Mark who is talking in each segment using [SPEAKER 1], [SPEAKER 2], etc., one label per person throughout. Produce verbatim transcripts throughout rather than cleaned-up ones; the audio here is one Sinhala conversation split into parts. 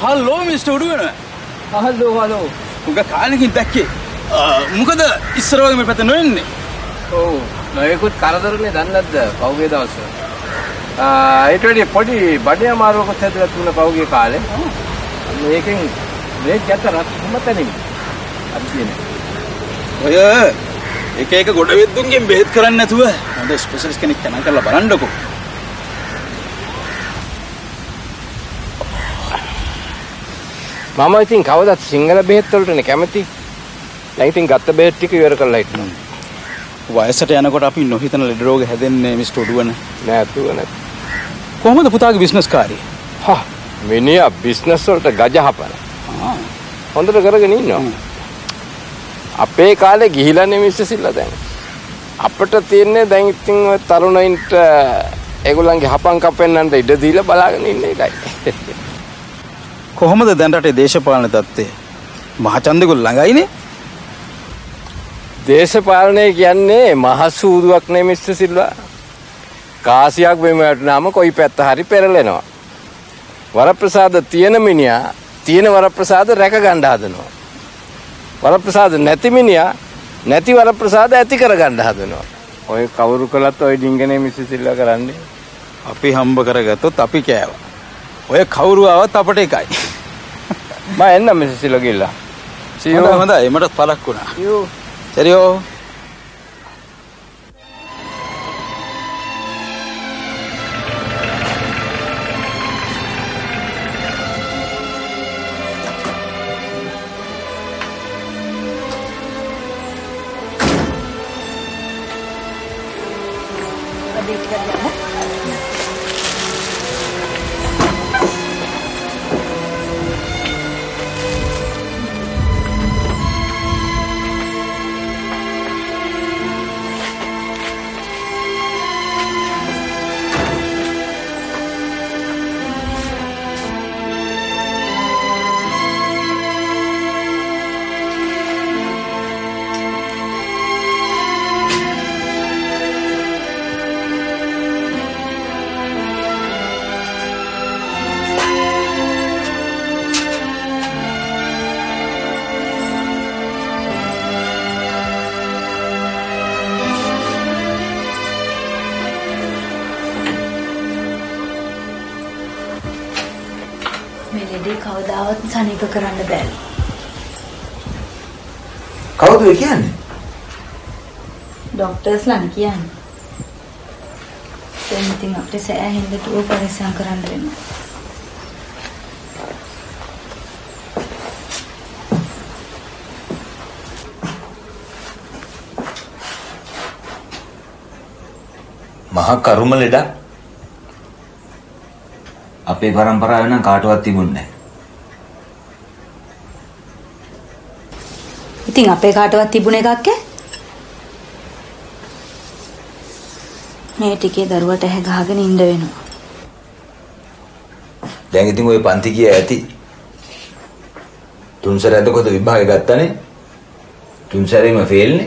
[SPEAKER 1] Hello mister Uduwena.
[SPEAKER 2] Hello hello.
[SPEAKER 1] උග කාලෙකින් දැක්කේ. මොකද ඉස්සර වගේ මේ පැත්ත නොෙන්නේ?
[SPEAKER 2] ඔව්. නොයෙකුත් කරදරනේ දන්නත්ද පහුගිය දවස්වල. ඒට වැඩි පොඩි බඩේ අමාරුවකට හැදලා තුන පහුගිය කාලේ. මේකෙන් මේ ගැට රත් හැමතැනින් අද කියන්නේ.
[SPEAKER 1] ඔය එක එක ගොඩ වෙද්දුන්ගෙන් බෙහෙත් කරන්නේ නැතුව හොඳ ස්පෙෂලිස්ට් කෙනෙක් තන කරලා බලන්නකෝ.
[SPEAKER 2] මම ඉතින් කවදත් සිංහල බෙහෙත් වලටනේ කැමති. දැන් ඉතින් ගත්ත බෙහෙත් ටික ඉවර කරලා ඉන්නවා.
[SPEAKER 1] වයසට යනකොට අපි නොහිතන ලෙඩ රෝග හැදෙන්නේ මිස්ටර් උඩුවන.
[SPEAKER 2] නෑ අතුව නෑ.
[SPEAKER 1] කොහොමද පුතාගේ බිස්නස් කාර්යය?
[SPEAKER 2] හා මිනිහා බිස්නස් වලට ගජ හපන. ආ හොඳට කරගෙන ඉන්නවා. අපේ කාලේ ගිහිලානේ මිස්ටර් සිල්ලා දැන්. අපිට තියෙන්නේ දැන් ඉතින් ඔය තරුණයින්ට ඒගොල්ලන්ගේ හපන් කපෙන්නන්ට ඉඩ දීලා බලාගෙන ඉන්න එකයි.
[SPEAKER 1] කොහොමද දැන් රටේ දේශපාලන තත්ත්වය? මහචන්දෙකුල් ළඟයිනේ.
[SPEAKER 2] දේශපාලනය කියන්නේ මහසූදුවක් නේ මිස්ටර් සිල්වා. කාසියක් බෙම වැටුනාම කොයි පැත්ත හරි පෙරලෙනවා. වරප්‍රසාද තියෙන මිනිහා තියෙන වරප්‍රසාද රැක ගන්න හදනවා. වරප්‍රසාද නැති මිනිහා නැති වරප්‍රසාද ඇති කර ගන්න හදනවා. ඔය කවුරු කළත් ඔය ඩිංගනේ මිස්ටර් සිල්වා කරන්නේ.
[SPEAKER 1] අපි හම්බ කරගත්තොත් අපි කෑවා. ඔය කවුරු ආවත් අපට එකයි.
[SPEAKER 2] මම එන්න මිස්ටර් සිල්වා ගිහලා.
[SPEAKER 1] හොඳයි හොඳයි මටත් පළක් වුණා.
[SPEAKER 2] යෝ
[SPEAKER 1] Serio?
[SPEAKER 3] කවදාවත් සනීප කරන්න බෑ.
[SPEAKER 4] කවුද ඒ කියන්නේ?
[SPEAKER 3] ડોක්ටර්ස්ලා කියන්නේ. දැන් ඉතින් අපිට සෑහෙන්න දුර පරිස්සම් කරන්න වෙනවා.
[SPEAKER 4] මහා කරුම ලෙඩක්. අපේ පරම්පරාවේ නම් කාටවත් තිබුණේ නැහැ.
[SPEAKER 3] ඉතින් අපේ කාටවත් තිබුණ එකක් ඈ. මේ ටිකේ දරුවට ඇහ ගහගෙන ඉන්න වෙනවා.
[SPEAKER 4] දැන් ඉතින් ওই පන්ති ගිය ඇති. තුන් සැරයක් කොහොද විභාගේ ගත්තනේ? තුන් සැරේම ෆේල්නේ.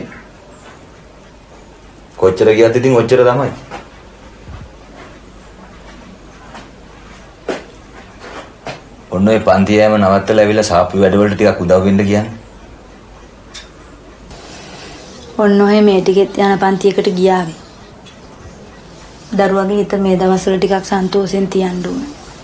[SPEAKER 4] කොච්චර ගියත් ඉතින් ඔච්චර තමයි. ඔන්න ඔය පන්ති යෑම නවත්තලා ඇවිල්ලා සාප්පු වැඩවලට ටිකක් උදව් වෙන්න කියන්නේ.
[SPEAKER 3] ඔන්න ඔය මේ ටිකෙත් යන පන්තියකට ගියාවේ. දරුවගේ හිත මේ දවස්වල ටිකක් සන්තෝෂෙන් තියන්න ඕන.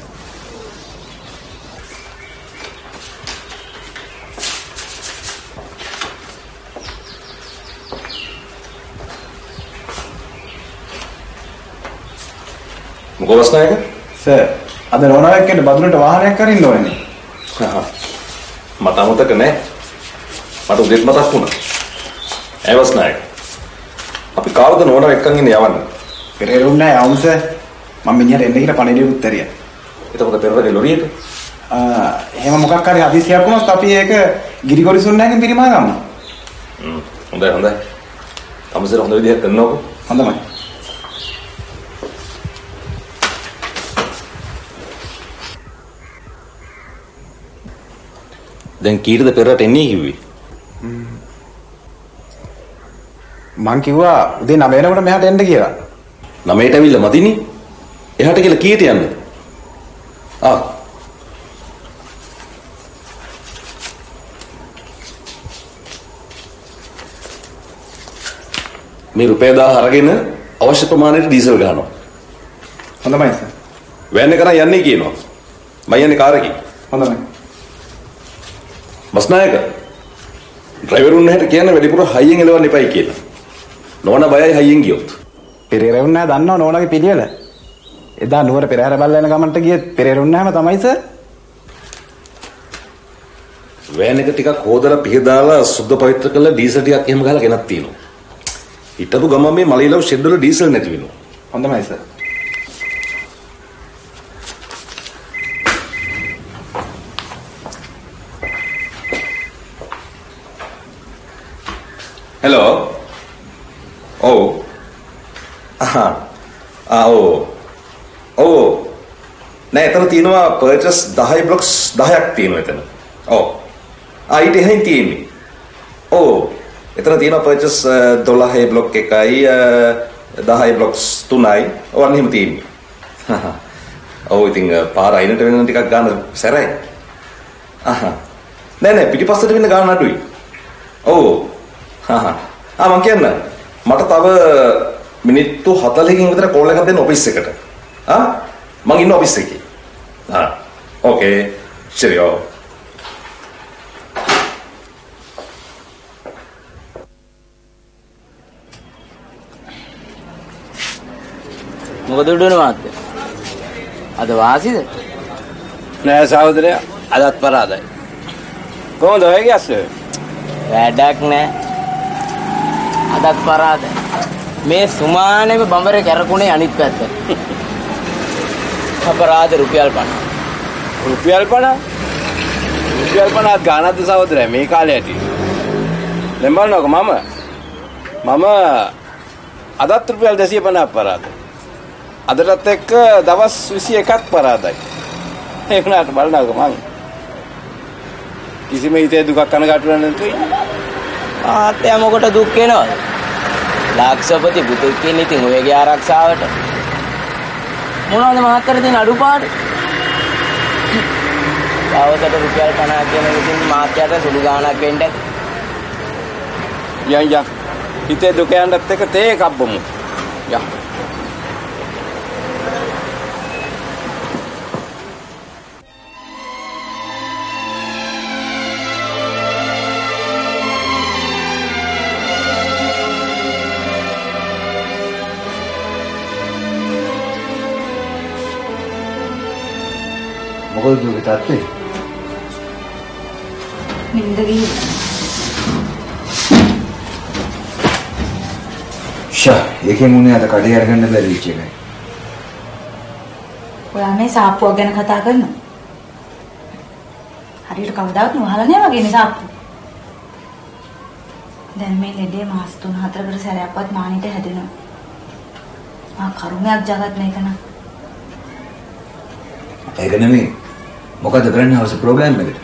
[SPEAKER 5] මොකද ස්නායක?
[SPEAKER 6] සර් අද නෝනාවෙක්ට බදුලට වාහනයක් අරින්න ඕනේ.
[SPEAKER 5] හා මට අමතක නෑ. මට උදේට මතක් වුණා. ඒවස් නායක. අපි කාවද නෝනාව එක්කන් ඉන්නේ යවන්න.
[SPEAKER 6] පෙරේරුම් නෑ යවමු සර්. මම මිනිහට එන්න කියලා පණිවිඩය උත්තරිය.
[SPEAKER 5] එතකොට පෙරේරගේ ලොරියට
[SPEAKER 6] ආ එහෙම මොකක් හරි හදිසියක් වුණොත් අපි ඒක ගිරිගොරි සුන්නෑගෙන් පිරිමා ගන්නවා.
[SPEAKER 5] හ්ම් හොඳයි හොඳයි. තමසර හොඳ විදිහට කරනවකෝ.
[SPEAKER 6] හොඳයි.
[SPEAKER 5] දැන් කීරද පෙරට එන්නේ කිව්වේ?
[SPEAKER 6] මං කිව්වා උදේ නව වෙනකොට මෙහාට එන්න කියලා.
[SPEAKER 5] නවයට ඇවිල්ලා මදිනේ. එහාට කියලා කීයට යන්නද? ආ. මේ රුපියල් දහය අරගෙන අවශ්‍ය ප්‍රමාණයට ඩීසල් ගහනවා.
[SPEAKER 6] හොඳයි සර්.
[SPEAKER 5] වෑන් එක කරා යන්නේ කියනවා. මම යන්නේ කාර් එකකින්.
[SPEAKER 6] හොඳයි.
[SPEAKER 5] බස්නායක ඩ්‍රයිවරුන් නැහැට කියන්නේ වැඩිපුර හයියෙන් එලවන්න එපයි කියලා. නෝනා බයයි හයියෙන් ගියොත්.
[SPEAKER 6] පෙරේරුන් නැහැ දන්නව නෝනාගේ පිළිවෙල. එදා නුවර පෙරහැර බල්ලා යන ගමන්ට ගියේ පෙරේරුන් නැහැම තමයි සර්.
[SPEAKER 5] වෑන් එක ටිකක් හොදලා පිහදාලා සුද්ධ පවිත්‍ර කරලා ඩීසල් ටිකක් එහෙම ගහලා ගෙනත් තියෙනවා. හිටපු ගමන් මේ මලීලව ෂෙඩ් වල ඩීසල් නැති වෙනවා.
[SPEAKER 6] හොඳයි sir.
[SPEAKER 5] Hello. Oh. Aha. Ah oh. Oh. නෑ එතන තියෙනවා purchase දහය blocks දහයක් තියෙනවා එතන. ඔව්. ආ ඊට එහෙන් තියෙන්නේ. ඔව්. එතන තියෙනවා purchase දොළහ block එකයි දහය blocks තුනයි. ඔව් අන්න එහෙම තියෙන්නේ. ඔව් ඉතින් පාර අයිනට වෙන ටිකක් ගන්න සැරයි. අහහ. නෑ නෑ පිටිපස්සට වෙන ගාන අඩුයි. ඔව්. හහ. ආ මං කියන්න. මට තව මිනිත්තු හතළිහකින් විතර කෝල් එකක් දෙන්න ඔෆිස් එකට. ආ මං ඉන්න ඔෆිස් එකේ. ආ ඕකේ. cheerio.
[SPEAKER 7] මොකද උඩුනේ මාත්‍ය? අද වාසිද?
[SPEAKER 2] නෑ සහෝදරයා අදත් පරාදයි. කොහොමද ඔය ගියස්සේ?
[SPEAKER 7] වැඩක් නෑ. අදත් පරාදයි. මේ සුමානෙම බඹරේ කැරකුණේ අනිත් පැත්තට. අපරාධ රුපියල් පනහ.
[SPEAKER 2] රුපියල් පනහ? රුපියල් පනහක් ගානක්ද සහෝදරයා මේ කාලේ ඇටි? දැන් බලන්නකො මම මම අදත් රුපියල් දෙසිය පනහක් පරාදයි. අදටත් එක්ක දවස් විසි එකක් පරාදයි. ඒ වුණාට බලන්නකො මං කිසිම හිතේ දුකක් කනගාටු වෙන්නේ නැතුයි.
[SPEAKER 7] ආත්‍ය මොකට දුක් වෙනවද? ලක්ෂපති පුතුක් කියන්නේ ඉතින් ඔයගේ ආරක්ෂාවට. මොනවද මහත්තර තියෙන අඩුපාඩු? දවසට රුපියල් පනහ කියන ඉතින් මාත්‍යට සුළු ගාණක් වෙන්න ඇති.
[SPEAKER 2] යන් යන් හිතේ දුක යන්නත් එක්ක තේ එකක් බොමු. යන්.
[SPEAKER 4] මොකද දුක තාත්තේ?
[SPEAKER 3] නින්ද ගිහින්.
[SPEAKER 4] ෂා, එකෙන් උනේ අද කඩේ අරගන්න බැරි වෙච්ච එකයි.
[SPEAKER 3] ඔයා මේ සාප්පුවක් ගැන කතා කරනවා. හරියට කවදාවත් නොහලා නෑ වගේ නේ සාප්පු. දැන් මේ ලෙඩේ මාස තුන හතරකට සැරයක්වත් මානිට හැදෙනවා. ආ කරුණයක් జగත් මේක න ะ.
[SPEAKER 4] ඒක නෙමෙයි. මොකද කරන්නේ අවශ්‍ය ප්‍රෝග්‍රෑම් එකට?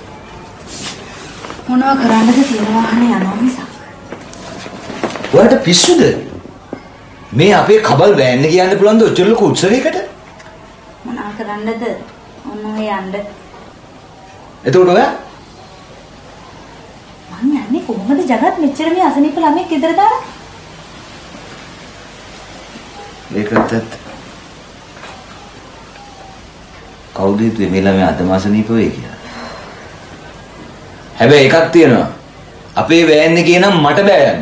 [SPEAKER 3] මොනවා කරන්නද තියෙන වාහනේ යනවා මිස.
[SPEAKER 4] ඔයාට පිස්සුද? මේ අපේ කබල් වෑන් එක යන්න පුළුවන්ද ඔච්චර ලොකු උත්සවයකට?
[SPEAKER 3] මොනවා කරන්නද? ඔන්න ඔය යන්න.
[SPEAKER 4] එතකොට ඔයා
[SPEAKER 3] මං යන්නේ කොහොමද జగත් මෙච්චර මේ අසනීප ළමෙක් ගෙදර දාලා?
[SPEAKER 4] ඒකත් කවුද හිතුවේ මේ ළමයා අද මාසනීප වෙයි කියලා? හැබැයි එකක් තියෙනවා. අපේ වෑන් එකේ නම් මට බෑ යන්න.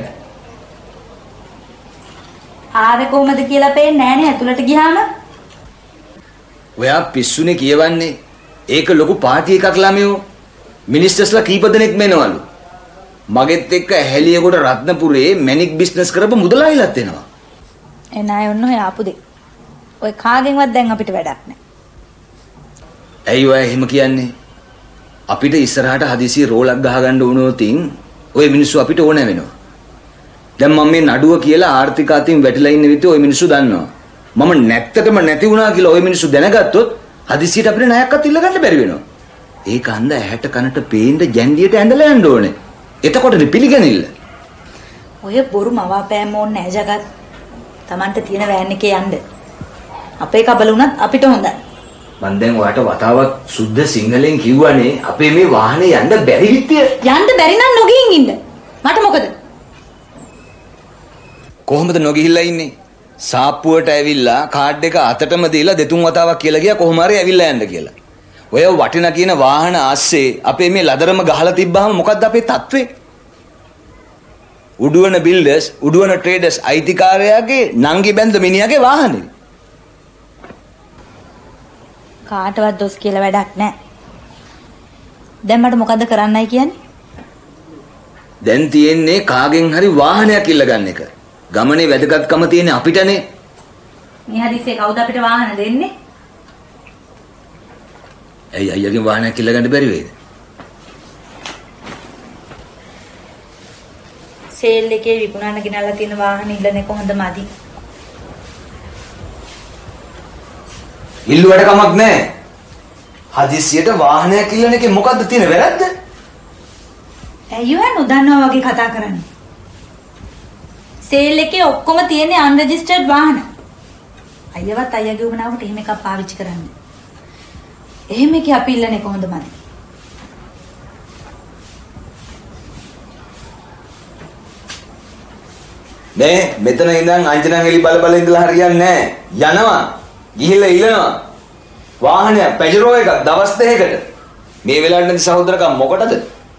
[SPEAKER 3] ආවේ කොහමද කියලා පේන්නේ නෑනේ ඇතුළට ගියාම.
[SPEAKER 4] ඔයා පිස්සුනේ කියවන්නේ. ඒක ලොකු පාටි එකක් ළමයෝ. මිනිස්ටර්ස්ලා කීප දෙනෙක් මෙනවලු. මගෙත් එක්ක ඇහැලියගොඩ රත්නපුරේ මැනික් බිස්නස් කරපු මුදලායිලත් එනවා.
[SPEAKER 3] එන අය ඔන්න ඔය ආපු දෙක. ඔය කාගෙන්වත් දැන් අපිට වැඩක් නෑ.
[SPEAKER 4] ඇයි ඔය එහෙම කියන්නේ? අපිට ඉස්සරහට හදිසිය රෝලක් ගහගන්න වුණොතින් ඔය මිනිස්සු අපිට ඕන වෙනවා. දැන් මම මේ නඩුව කියලා ආර්ථික අතින් වැටිලා ඉන්න විදිහ ඔය මිනිස්සු දන්නවා. මම නැත්තටම නැති වුණා කියලා ඔය මිනිස්සු දැනගත්තොත් හදිසියට අපිට ණයක්වත් ඉල්ල ගන්න බැරි වෙනවා. ඒක හන්ද ඇහැට කනට පේන්න ජැන්ඩියට ඇඳලා යන්න ඕනේ. එතකොටනේ පිළිගනිල්ල.
[SPEAKER 3] ඔය බොරු මවාපෑම ඕනේ නෑ జగත්. Tamante තියෙන වෑන් එකේ යන්න. අපේ කබල උනත් අපිට හොඳයි.
[SPEAKER 4] මන් දැන් ඔයාට වතාවක් සුද්ධ සිංහලෙන් කිව්වනේ අපේ මේ වාහනේ යන්න බැරි විත්‍ය.
[SPEAKER 3] යන්න බැරි නම් නොගින් ඉන්න. මට මොකද?
[SPEAKER 4] කොහොමද නොගිහිල්ලා ඉන්නේ? සාප්පුවට ඇවිල්ලා කාඩ් එක අතටම දීලා දෙතුන් වතාවක් කියලා ගියා කොහොම හරි ඇවිල්ලා යන්න කියලා. ඔය වටිනා කියන වාහන ආස්සේ අපේ මේ ලදරම ගහලා තිබ්බහම මොකද්ද අපේ තත්ත්වේ? උඩුවන බිල්ඩර්ස්, උඩුවන ට්‍රේඩර්ස් අයිතිකාරයාගේ නංගි බැඳ මිනිහාගේ වාහනේ.
[SPEAKER 3] කාටවත් දොස් කියලා වැඩක් නැහැ. දැන් මට මොකද්ද කරන්නයි කියන්නේ?
[SPEAKER 4] දැන් තියෙන්නේ කාගෙන් හරි වාහනයක් ඉල්ල ගන්න එක. ගමනේ වැදගත්කම තියෙන්නේ අපිටනේ.
[SPEAKER 3] මේ හදිස්සියේ කවුද අපිට වාහන දෙන්නේ?
[SPEAKER 4] ඇයි අයියාගෙන් වාහනයක් ඉල්ල ගන්න බැරි වෙයිද?
[SPEAKER 3] සේල් එකේ විකුණන්න ගෙනල්ලා තියෙන වාහන ඉල්ලන්නේ කොහොමද මදි?
[SPEAKER 4] ඉල්ලුවට කමක් නැහැ. හදිස්සියට වාහනයක් ඉල්ලන එකේ මොකද්ද තියෙන වැරද්ද?
[SPEAKER 3] ඇයි ඔය නොදන්නවා වගේ කතා කරන්නේ? සේල් එකේ ඔක්කොම තියෙන්නේ අන්රෙජිස්ටර්ඩ් වාහන. අයියවත් අයියාගේ උමනාවට එහෙම එකක් පාවිච්චි කරන්නේ. එහෙම එකේ අපි ඉල්ලන්නේ කොහොමද මදි?
[SPEAKER 4] නේ මෙතන ඉඳන් අංජනන් එලි බල බල ඉඳලා හරියන්නේ නැහැ. යනවා. ගිහිල්ලා ඉල්ලනවා. වාහනය පැජරෝ එකක් දවස් දෙකකට. මේ වෙලාවට නැති සහෝදරකම් මොකටද?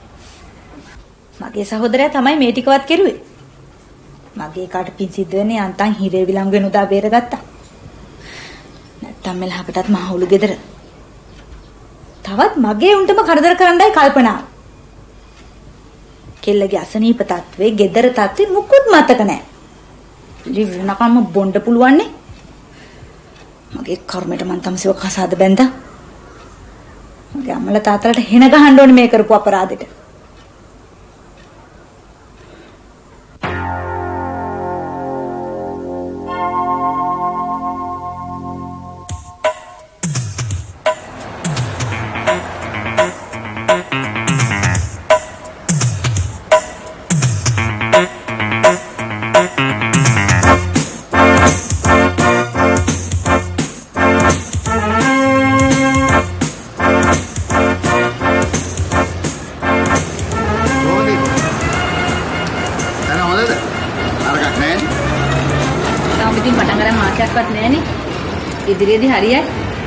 [SPEAKER 3] මගේ සහෝදරයා තමයි මේ ටිකවත් කෙරුවේ. මගේ කාට පින් සිද්ධ වෙන්නේ අන්තන් හිරේ විලංගු වෙනුදා බේරගත්තා. නැත්තම් මෙලහකටත් මහවුළු ගෙදර. තවත් මගේ උන්ටම කරදර කරන්නයි කල්පනා. කෙල්ලගේ අසනීප තත්ත්වේ, ගෙදර තත්ත්වේ මුකුත් මතක නැහැ. ජීවිතනකම බොණ්ඩ පුළුවන්නේ. මගේ කර්මයට මං තමසිව කසාද බැඳා. මගේ අම්මලා තාත්තලාට හෙන ගහන්න ඕනේ මේ කරපු අපරාධෙට. ඉදිරියේදී හරියයි.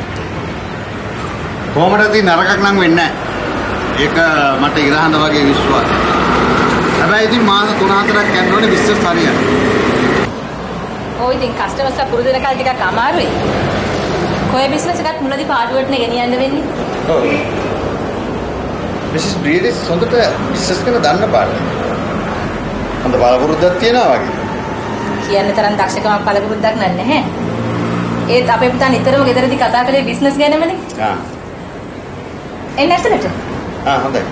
[SPEAKER 8] කොහොමද ඉතින් නරකක් නම් වෙන්නේ නැහැ. ඒක මට ඉරහඳ වගේ විශ්වාසයි. හැබැයි ඉතින් මාස තුන හතරක් යන්න ඕනේ බිස්නස් හරියට.
[SPEAKER 3] ඔය ඉතින් කස්ටමර්ස් ලා පුරුදු වෙනකල් ටිකක් අමාරුයි. කොයි බිස්නස් එකක් මුලදී පාඩුවටනේ ගෙනියන්න වෙන්නේ.
[SPEAKER 8] ඔව්. මිසස් බ්‍රීඩිස් හොඳට බිස්නස් කරන දන්න පාඩ. හොඳ බලපුරුද්දක් තියෙනවා වගේ.
[SPEAKER 3] කියන්න තරම් දක්ෂකමක් බලපුරුද්දක් නැහැ. ඒත් අපේ පුතා නිතරම ගෙදරදී කතා කරේ බිස්නස් ගැනමනේ.
[SPEAKER 8] ආ.
[SPEAKER 3] එන්න ඇතුළට.
[SPEAKER 8] ආ හොඳයි.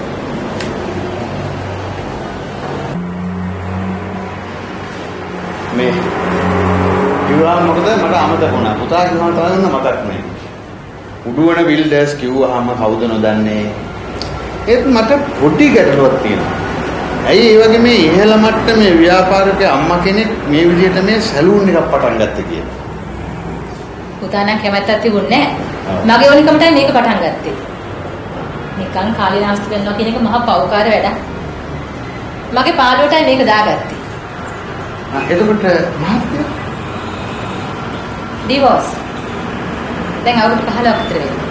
[SPEAKER 8] මේ කිව්වා මොකද මට අමතක වුණා. පුතා කිව්වා තරන්න මතක් නෑ. උඩුවන බිල්ඩර්ස් කිව්වහම කවුද නොදන්නේ? ඒත් මට පොඩි ගැටලුවක් තියෙනවා. ඇයි ඒ වගේ මේ ඉහළ මට්ටමේ ව්‍යාපාරික අම්මා කෙනෙක් මේ විදිහට මේ සැලූන් එකක් පටන් ගත්ත කියලා?
[SPEAKER 3] පුතා නම් කැමැත්තක් තිබුණේ නැහැ. මගේ ඕනිකමටයි මේක පටන් ගත්තේ. නිකන් කාලේ නාස්ති කරනවා කියන එක මහා පව්කාර වැඩක්. මගේ පාළුවටයි මේක දාගත්තේ.
[SPEAKER 8] ආ එතකොට මහත්ය
[SPEAKER 3] ඩිවෝස්. දැන් අවුරුදු පහළොවක් විතර වෙනවා.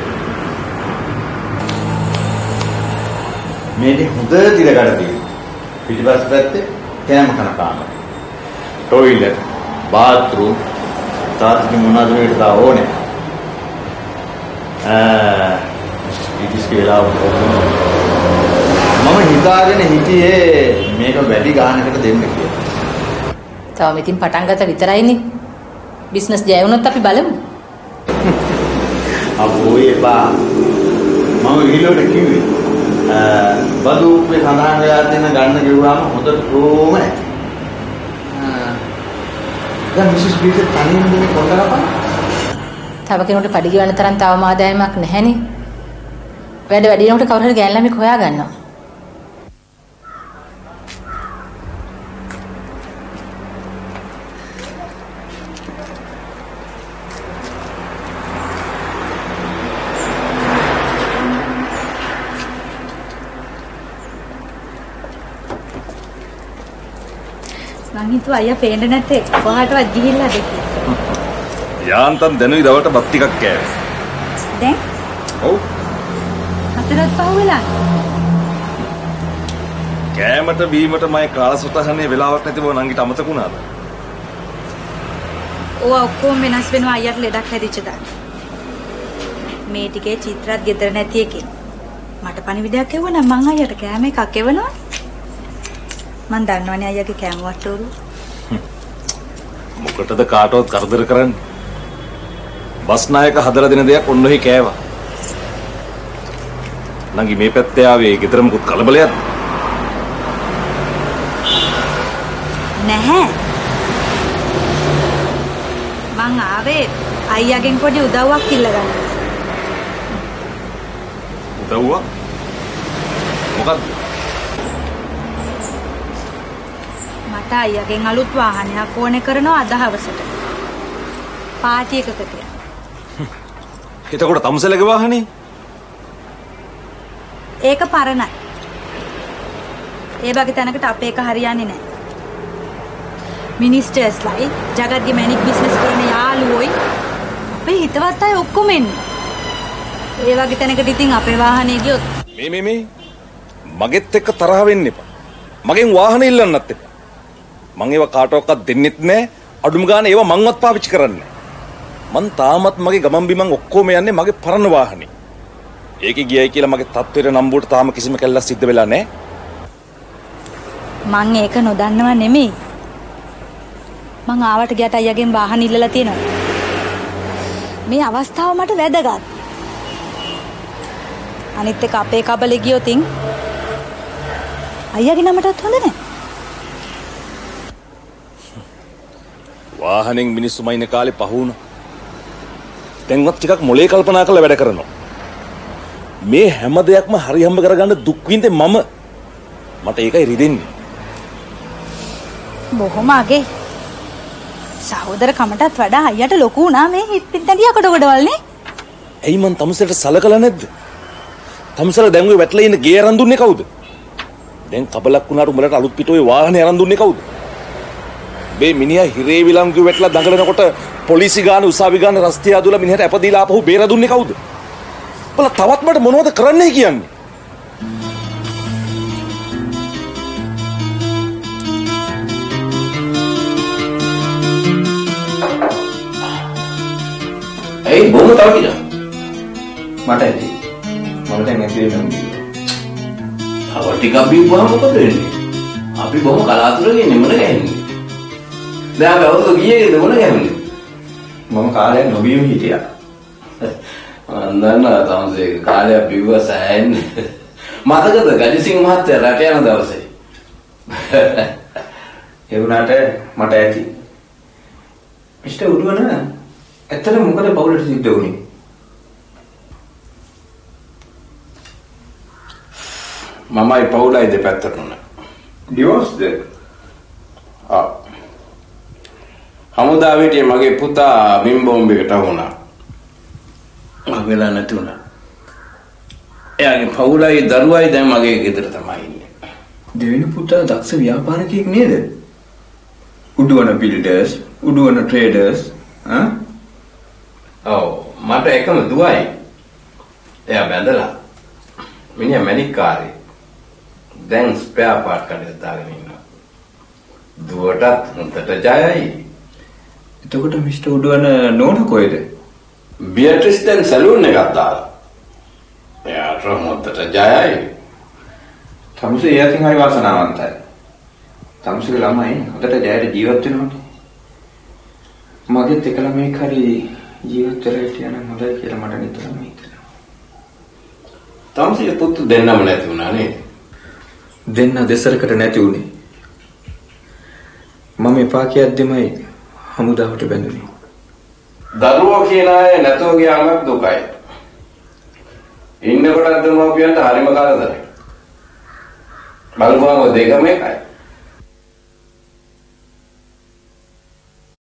[SPEAKER 8] මේක හොඳ දිලකට තියෙනවා. පිටිපස්ස පැත්තේ කෑම කන කාමර. ටොයිලට්, බාත්රූම් තාත්ති මොනවද මේකට දා ඕනේ? ආ ඉතිස් කියලා මම හිතාගෙන හිටියේ මේක වැඩි ගානකට දෙන්න කියලා.
[SPEAKER 3] තවම ඉතින් පටන් ගත්ත විතරයිනේ. බිස්නස් ජය වුණොත් අපි බලමු.
[SPEAKER 8] අපෝ එපා. මම ඊළඟට කිව්වේ බදු උපේ සඳහන් වෙලා තියෙන ගන්න කිව්වම හොඳට කොහොම නැති. දැන් මිසස් බීටර් තනියම මේ කොටරපා.
[SPEAKER 3] තව කෙනෙකුට පඩි ගෙවන්න තරම් තවම ආදායමක් නැහැනේ. වැඩ වැඩි වෙනකොට කවුරු හරි ගෑන් ළමෙක් හොයා ගන්නවා. මං හිතුවා අයියා පේන්න නැත්තේ කොහාටවත් ගිහිල්ලාද කියලා.
[SPEAKER 5] යාන්තම් දැනුයි දවල්ට බත් ටිකක් කෑවේ.
[SPEAKER 3] දැන්?
[SPEAKER 5] ඔව්.
[SPEAKER 3] හතරක් පහ වෙලා.
[SPEAKER 5] කෑමට බීමට මම කාලසටහනේ වෙලාවක් නැති බව නංගිට අමතක වුණාද?
[SPEAKER 3] ඔව් ඔක්කොම වෙනස් වෙනවා අයියට ලෙඩක් හැදිච්ච දාන්න. මේ ටිකේ චිත්‍රාත් ගෙදර නැති එකේ. මට පණිවිඩයක් එවුවා නම් මං අයියට කෑම එකක් එවනවා. මං දන්නවනේ අයියාගේ කෑම වට්ටෝරු.
[SPEAKER 5] මොකටද කාටවත් කරදර කරන්නේ? බස් නායක හදලා දෙන දෙයක් ඔන්නෝහි කෑවා. නංගි මේ පැත්තේ ආවේ ගෙදර මුකුත් කලබලයක්ද?
[SPEAKER 3] නැහැ. මං ආවේ අයියාගෙන් පොඩි උදව්වක් ඉල්ලගන්න.
[SPEAKER 5] උදව්වක්? මොකක්ද?
[SPEAKER 3] මට අයියාගෙන් අලුත් වාහනයක් ඕනේ කරනවා අද හවසට. පාටි එකකට යන්න.
[SPEAKER 5] එතකොට තමුසලගේ වාහනේ?
[SPEAKER 3] ඒක පරණයි. ඒ වගේ තැනකට අපේ එක හරියන්නේ නැහැ. මිනිස්ටර්ස්ලයි ජගත්ගේ මැනික් බිස්නස් කරන යාළුවෝයි අපේ හිතවත් අය ඔක්කොම එන්නේ. ඒ වගේ තැනකට ඉතින් අපේ වාහනේ ගියොත්
[SPEAKER 5] මේ මේ මේ මගෙත් එක්ක තරහ වෙන්න එපා. මගෙන් වාහන ඉල්ලන්නත් එපා. මං ඒවා කාටවත් දෙන්නෙත් නැහැ. අඩුම ගානේ ඒවා මංවත් පාවිච්චි කරන්නේ නැහැ. මං තාමත් මගේ ගමන් බිමන් ඔක්කොම යන්නේ මගේ පරණ වාහනේ. ඒකේ ගියයි කියලා මගේ තත්ත්වයට නම්බුවට තාම කිසිම කැල්ලක් සිද්ධ වෙලා නැහැ.
[SPEAKER 3] මං ඒක නොදන්නව නෙමෙයි. මං ආවට ගියට අයියාගෙන් වාහන ඉල්ලලා තියෙනවා. මේ අවස්ථාව මට වැදගත්. අනිත් එක අපේ කබලේ ගියොතින් අයියාගේ නමටත් හොඳ නැහැ.
[SPEAKER 5] වාහනෙන් මිනිස්සු මයින් කාලේ පහුණා. දැන්වත් ටිකක් මොලේ කල්පනා කරලා වැඩ කරනවා. මේ හැම දෙයක්ම හරි හම්බ කරගන්න දුක් විඳේ මම. මට ඒකයි රිදෙන්නේ.
[SPEAKER 3] බොහොම අගේ. සහෝදර කමටත් වඩා අයියට ලොකු වුණා මේ හිට පිටඩිය කොට කොටවල්නේ.
[SPEAKER 5] ඇයි මං තමුසලට සලකලා නැද්ද? තමුසල දැන් ඔය වැටලා ඉන්න ගේ අරන් දුන්නේ කවුද? දැන් කබලක් වුණාට උඹලට අලුත් පිටෝයේ වාහනේ අරන් දුන්නේ කවුද? මේ මිනිහා හිරේ විලංගු වැටලා දඟලනකොට පොලිසි ගාන උසාවි ගාන රස්තිය අදුලා මිනිහට අපදීලා ආපහු බේර දුන්නේ කවුද? බල තවත් මට මොනවද කරන්නයි කියන්නේ?
[SPEAKER 2] ඇයි බොම තව කිය?
[SPEAKER 6] මට ඇති. මම දැන් ඇති වෙනවා.
[SPEAKER 2] තව ටිකක් බීපුවාම මොකද වෙන්නේ? අපි බොම කලාතුරකින් නෙමන ගෑන්නේ. දැන් අපි අවුරුදු ගියේ නෙමන ගෑන්නේ.
[SPEAKER 6] මම කාලයක් නොබියම හිටියා.
[SPEAKER 2] මම දන්නවා තමසේ කාලයක් බිව්ව සෑහෙන්නේ. මතකද ගජසිංහ මහත්තයා රට යන දවසේ?
[SPEAKER 6] ඒ වුණාට මට ඇති. මිස්ටර් උඩුවන ඇත්තට මොකද පවුලට සිද්ධ වුනේ?
[SPEAKER 2] මමයි පවුලයි දෙපැත්තට උනා.
[SPEAKER 6] ඩිවෝස්ද?
[SPEAKER 2] ආ. හමුදාවට මගේ පුතා බිම් බෝම්බයකට වුණා. මගේලා නැති වුණා. එයාගේ පවුලයි දරුවයි දැන් මගේ ගෙදර තමයි ඉන්නේ.
[SPEAKER 6] දෙවෙනි පුතා දක්ෂ ව්‍යාපාරිකයෙක් නේද? උඩුවන බිල්ඩර්ස්, උඩුවන ට්‍රේඩර්ස්, ආ?
[SPEAKER 2] ඔව් මට එකම දුවයි. එයා බැඳලා. මිනිහා මැනික් කාරේ. දැන් ස්පෙයා පාර්ට් කඩේ දාගෙන ඉන්නවා. දුවටත් හොඳට ජයයි.
[SPEAKER 6] එතකොට මිස්ටර් උඩුවන නෝන කොහෙද?
[SPEAKER 2] බියට්‍රිස් දැන් සැලූන් එකක් දාලා. එයාට හොඳට ජයයි.
[SPEAKER 6] තමුසේ එයාකින් හරි වාසනාවන්තයි. තමුසේගේ ළමයි හොඳට ජයට ජීවත් වෙනවා. මගෙත් එක ළමෙක් හරි ජීවත් වෙලා හිටියා නම් හොඳයි කියලා මට නිතරම හිතෙනවා.
[SPEAKER 2] තමුසේ පුතු දෙන්නම නැති වුණා නේද?
[SPEAKER 6] දෙන්න දෙසරකට නැති වුණේ. මම එපා කියද්දිමයි හමුදාවට බැඳුනේ.
[SPEAKER 2] දරුවෝ කියන අය නැතෝ ගියාම දුකයි. ඉන්නකොට දෙමව්පියන්ට හරිම කරදරයි. බලපුවම දෙකම එකයි.